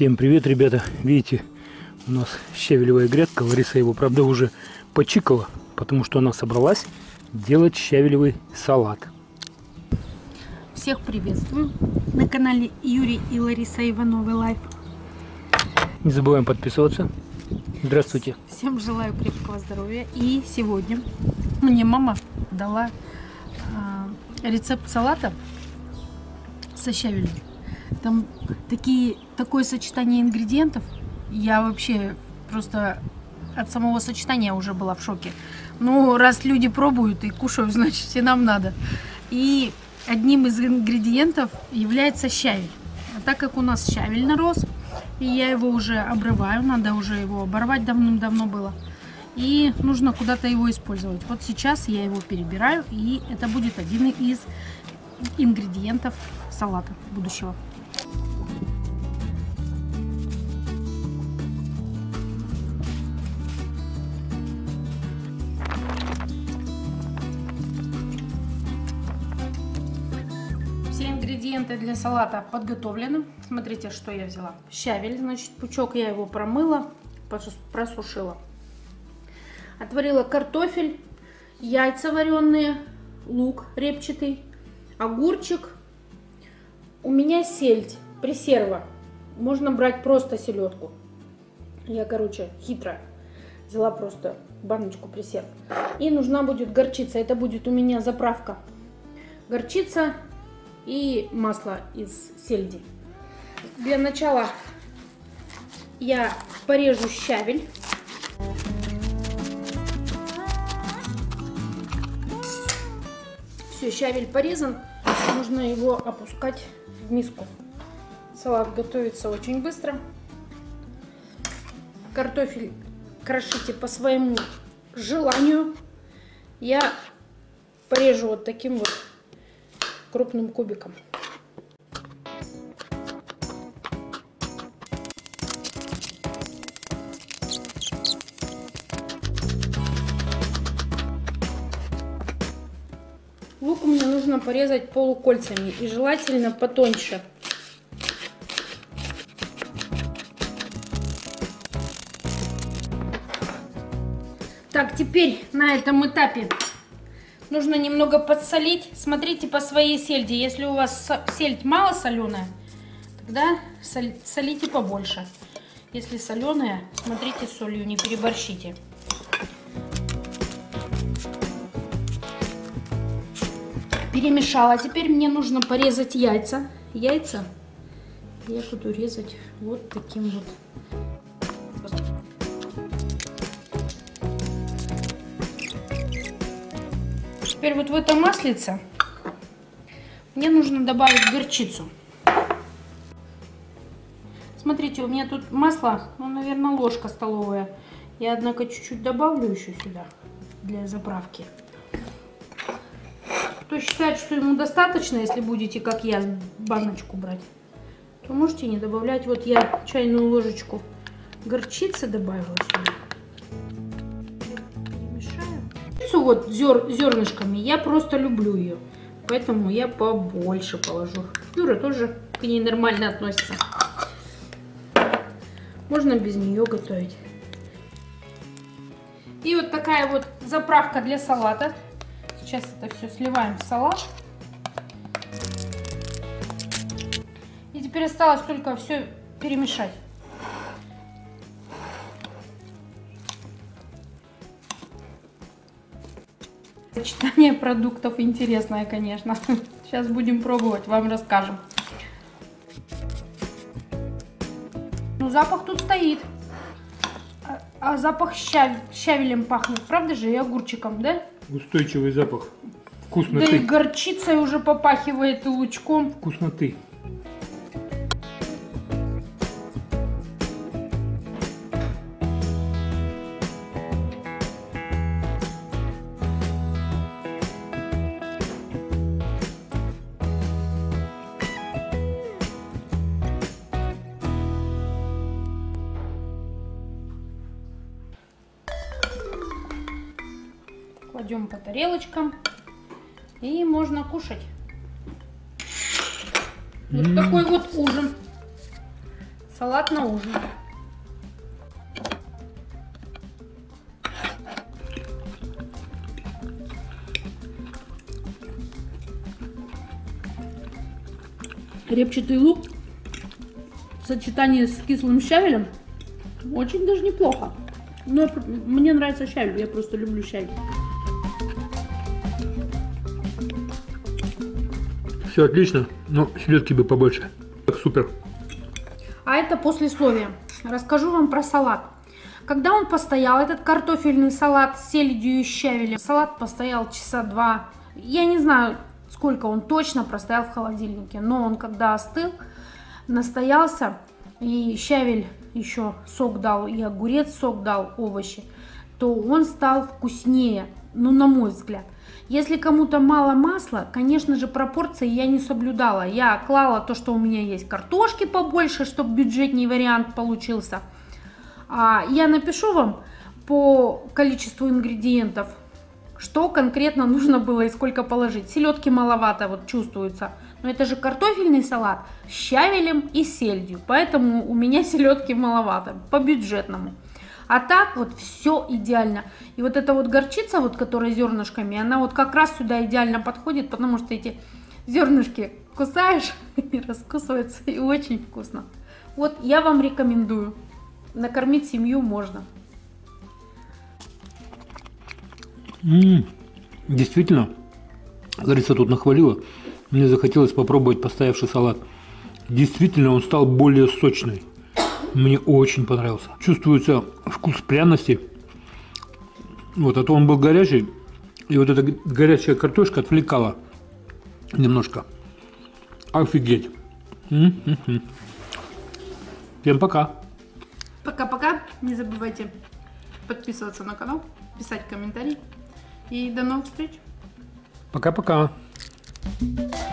Всем привет, ребята! Видите, у нас щавелевая грядка. Лариса его, правда, уже почикала, потому что она собралась делать щавелевый салат. Всех приветствую на канале Юрий и Лариса Ивановы Лайф. Не забываем подписываться. Здравствуйте! Всем желаю крепкого здоровья. И сегодня мне мама дала рецепт салата со щавелем. Там такое сочетание ингредиентов. Я вообще просто от самого сочетания уже была в шоке. Ну, раз люди пробуют и кушают, значит и нам надо. И одним из ингредиентов является щавель. А так как у нас щавель нарос, и я его уже обрываю, надо уже его оборвать, давным-давно было. И нужно куда-то его использовать. Вот сейчас я его перебираю, и это будет один из ингредиентов салата будущего. Все ингредиенты для салата подготовлены. Смотрите, что я взяла. Щавель, значит, пучок я его промыла, просушила. Отварила картофель, яйца вареные, лук репчатый, огурчик. У меня сельдь, пресерва. Можно брать просто селедку. Я, короче, хитрая. Взяла просто баночку пресерв. И нужна будет горчица. Это будет у меня заправка. Горчица и масло из сельди. Для начала я порежу щавель. Все, щавель порезан. Нужно его опускать в миску. Салат готовится очень быстро. Картофель крошите по своему желанию. Я порежу вот таким вот крупным кубиком. Лук мне нужно порезать полукольцами и желательно потоньше. Так, теперь на этом этапе нужно немного подсолить. Смотрите по своей сельди. Если у вас сельдь мало соленая, тогда солите побольше. Если соленая, смотрите с солью, не переборщите. Перемешала. Теперь мне нужно порезать яйца. Яйца я буду резать вот таким вот. Теперь вот в это маслице мне нужно добавить горчицу. Смотрите, у меня тут масло, ну, наверное, ложка столовая. Я, однако, чуть-чуть добавлю еще сюда для заправки. Кто считает, что ему достаточно, если будете, как я, баночку брать, то можете не добавлять. Вот я чайную ложечку горчицы добавила сюда. Перемешаю. Вот зернышками я просто люблю ее, поэтому я побольше положу. Юра тоже к ней нормально относится. Можно без нее готовить. И вот такая вот заправка для салата. Сейчас это все сливаем в салат. И теперь осталось только все перемешать. Сочетание продуктов интересное, конечно. Сейчас будем пробовать, вам расскажем. Ну, запах тут стоит. А запах щавелем пахнет, правда же, и огурчиком, да? Устойчивый запах вкусноты. Да и горчицей уже попахивает, и лучком. Вкусноты. Кладем по тарелочкам и можно кушать. Вот такой вот ужин. Салат на ужин. Репчатый лук в сочетании с кислым щавелем очень даже неплохо. Но мне нравится щавель, я просто люблю щавель. Все отлично, но селедки бы побольше. Так, супер. А это послесловие. Расскажу вам про салат. Когда он постоял, этот картофельный салат с селедью и щавелем, салат постоял часа 2. Я не знаю, сколько он точно простоял в холодильнике, но он когда остыл, настоялся, и щавель еще сок дал, и огурец сок дал, овощи, то он стал вкуснее, ну, на мой взгляд. Если кому-то мало масла, конечно же, пропорции я не соблюдала. Я клала то, что у меня есть, картошки побольше, чтобы бюджетный вариант получился. Я напишу вам по количеству ингредиентов, что конкретно нужно было и сколько положить. Селедки маловато, вот чувствуется. Но это же картофельный салат с щавелем и сельдью. Поэтому у меня селедки маловато, по бюджетному. А так вот все идеально. И вот эта вот горчица, вот, которая зернышками, она вот как раз сюда идеально подходит, потому что эти зернышки кусаешь и раскусываются, и очень вкусно. Вот я вам рекомендую. Накормить семью можно. Действительно, Лариса тут нахвалила. Мне захотелось попробовать постоявший салат. Действительно, он стал более сочный. Мне очень понравился. Чувствуется вкус пряности. Вот, а то он был горячий. И вот эта горячая картошка отвлекала немножко. Офигеть. Всем пока. Пока-пока. Не забывайте подписываться на канал, писать комментарии. И до новых встреч. Пока-пока.